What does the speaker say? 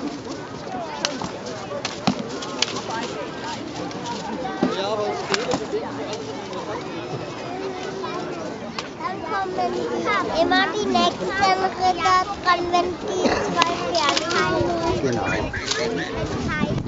Dann kommen immer die nächsten Ritter dran, wenn die zwei Pferde haben.